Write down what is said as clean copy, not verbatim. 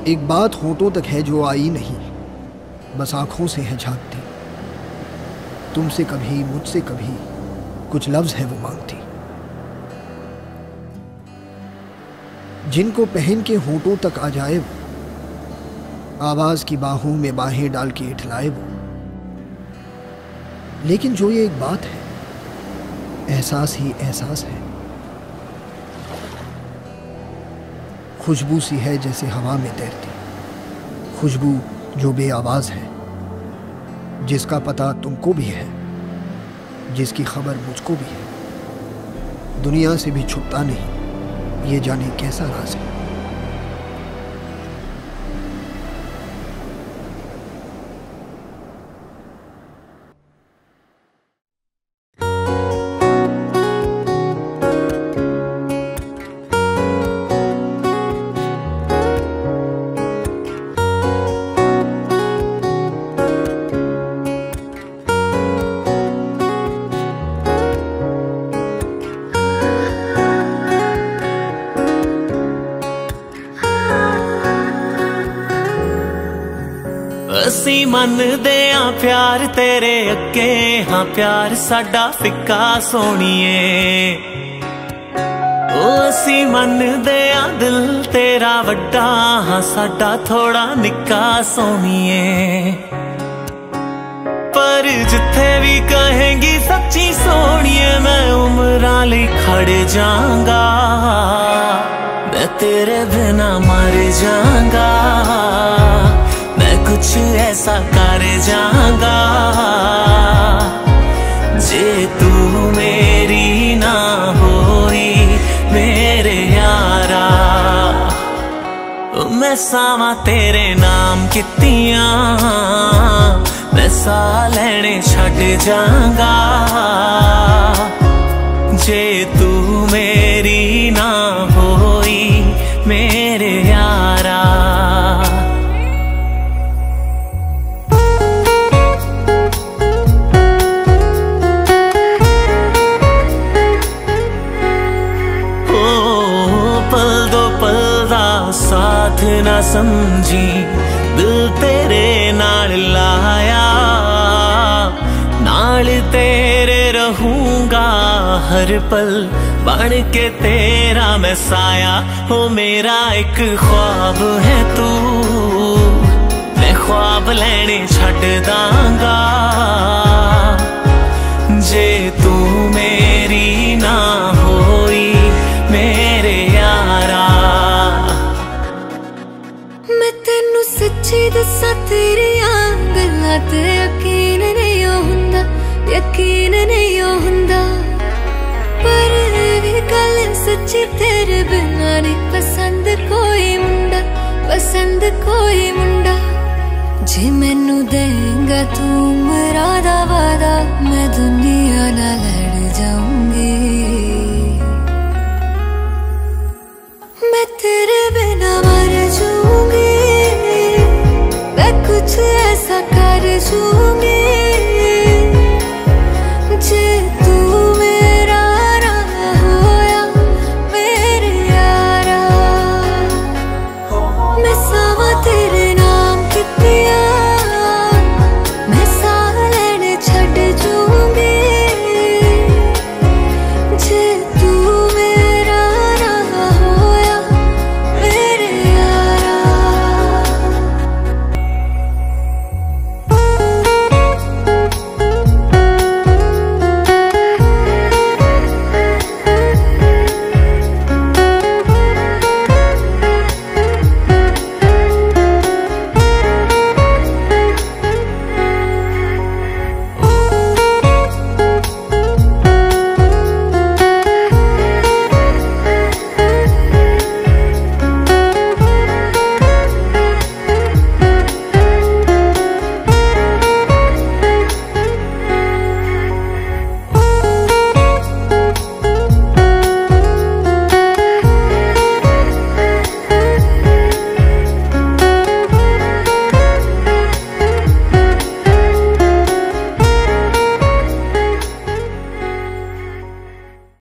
एक बात होठों तक है जो आई नहीं, बस आंखों से है झांकती। तुमसे कभी मुझसे कभी कुछ लफ्ज है वो मांगती। जिनको पहन के होठों तक आ जाए वो, आवाज की बाहों में बाहें डाल के इठलाए वो। लेकिन जो ये एक बात है, एहसास ही एहसास है। खुशबू सी है जैसे हवा में तैरती, खुशबू जो बेआवाज है, जिसका पता तुमको भी है, जिसकी खबर मुझको भी है। दुनिया से भी छुपता नहीं, ये जाने कैसा राज है। असी मनदे आ प्यार तेरे अगे, हाँ प्यार साडा फिक्का सोनिए। ओ असी मनदे आ दिल तेरा वड्डा, हाँ साडा थोड़ा निक्का सोनिए। पर जिथे भी कहेंगी सच्ची सोनिए, मैं उम्रां लई खड़ जांगा, मैं तेरे बिना मर जांगा, मैं कुछ ऐसा कर जाऊंगा जे तू मेरी ना होई मेरे यारा। मैं सावा तेरे नाम कितियां, मैं सा लेने छड़ जाऊंगा जे तू मेरी ना होई मेरे यारा। साथ ना समझी दिल तेरे नाल लाया, नाल तेरे रहूंगा हर पल बन के तेरा मैं साया। हो मेरा एक ख्वाब है तू, मैं ख्वाब लेने छड़ दांगा जे तू मेरी ना होई मेरे यारा। मैं तेनू सच्ची दसा तेरियां गल्लां ते यकीन नहीं हुंदा, यकीन नहीं हुंदा। पर भी गल सच्ची तेरे बिना नहीं पसंद कोई मुंडा, पसंद कोई मुंडा। जे मैनू देंगा तू उमरां दा वादा, मैं दुनिया नाल